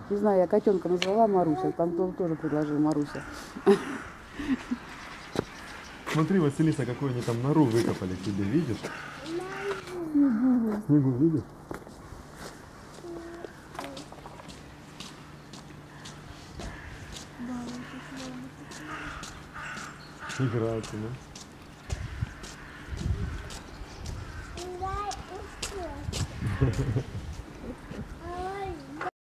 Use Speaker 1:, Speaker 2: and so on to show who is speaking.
Speaker 1: Не знаю, я котенка назвала Маруся, там тоже предложил Маруся.
Speaker 2: Смотри, Василиса, какую они там нору выкопали тебе, видишь? Снегу видишь? Играются, да?